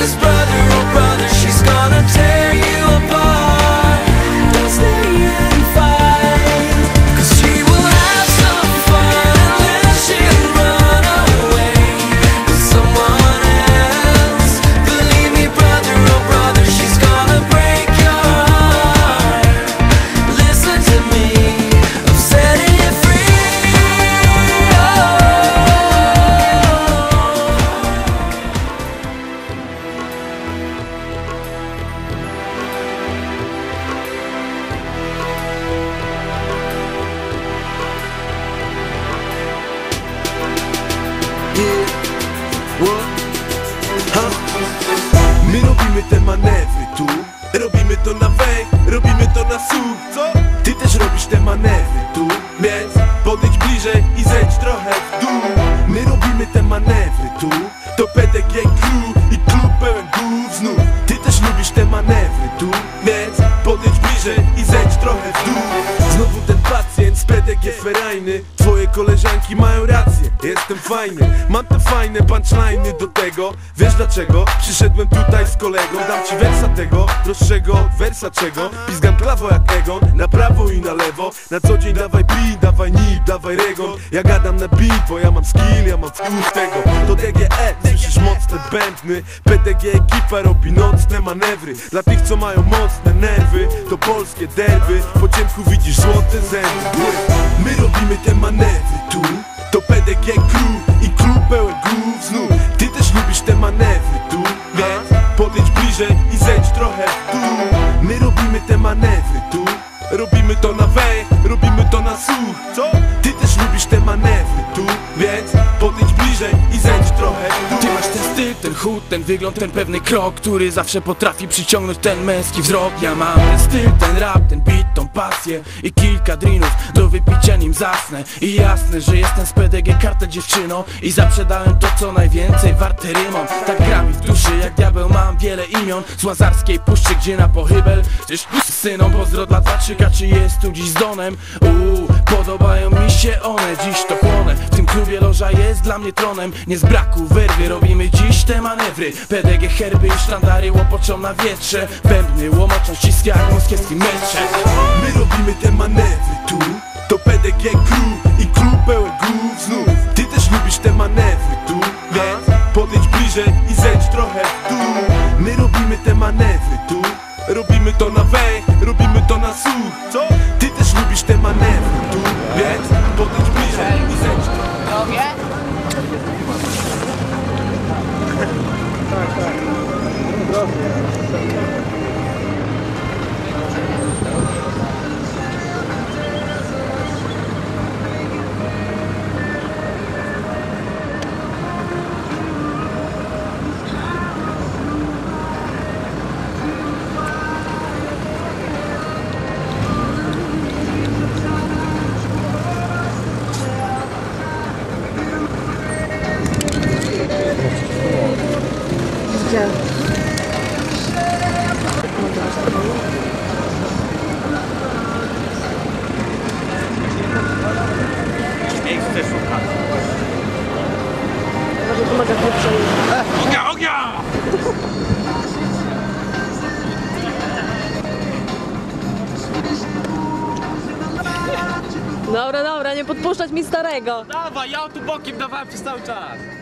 Cause brother, oh brother, she's gonna tear you apart. Don't stay and fight, cause she will have some fun, and then she'll run away with someone else. Believe me brother, oh brother, she's gonna break your heart. Listen to me, I'm setting you free. My robimy te manewry tu, robimy to na wej, robimy to na słuch. Co? Ty też robisz te manewry tu, więc podejdź bliżej i zejdź trochę w dół. My robimy te manewry tu, to PDG Crew i klub pełen głów znów. Ty też lubisz te manewry tu, więc podejdź bliżej i zejdź trochę w dół. Znowu ten pacjent z PDG ferajny. Twoje koleżanki mają rację, jestem fajny. Mam te fajne punchline'y do tego. Wiesz dlaczego? Przyszedłem tutaj z kolegą. Dam ci wersa tego, prostszego wersa czego. Pizgam klawo jak Egon, na prawo i na lewo. Na co dzień dawaj beat, dawaj nip, dawaj regon. Ja gadam na beat, bo ja mam skill, ja mam wpływ tego. To DGE, słyszysz mocne bębny. PDG ekipa robi nocne manewry. Dla tych co mają mocne nerwy, to polskie derby. Po ciemku widzisz złote zęby. My robimy te manewry tu, to PDG Crew i klub pełen głów znów. Ty też lubisz te manewry tu, więc podejdź bliżej i zejdź trochę w dół. My robimy te manewry tu, robimy to na wej, robimy to na słuch. Co? Ty też lubisz te manewry tu, więc podejdź bliżej i zejdź trochę w dół. Ty masz ten styl, ten chód, ten wygląd, ten pewny krok, który zawsze potrafi przyciągnąć ten męski wzrok. Ja mam ten styl, ten rap, ten beat, tą pasję i kilka drinów do wypicia nim zasnę. I jasne, że jestem z PDG Kartel dziewczyną i zaprzedałem to co najwięcej warte rymą. Tak gra mi w duszy jak diabeł, mam wiele imion z Łazarskiej Puszczy, gdzie na pochybel Czyż synom pozdro dla Twaczyka, czy jest tu dziś z Donem? Podobają mi się one, dziś to chłonę. W tym klubie loża jest dla mnie tronem. Nie z braku werwy robimy dziś te manewry. PDG herby i sztandary łopoczą na wietrze. Bębny łomoczą ścisk jak moskiewskim metrze. My robimy te manewry tu, to PDG Crew i klub pełen głów znów. Ty też lubisz te manewry tu, więc podejdź bliżej i zejdź trochę w dół. My robimy te manewry tu, robimy to na wej, robimy to na słuch. Co? Ty też lubisz te manewry tu, więc podejdź bliżej i zejdź trochę w dół. Miejsce szukać. Może pomaga w Ognia, ognia! Dobra, nie podpuszczać mi starego. Dawaj, ja tu bokiem dawałem przez cały czas.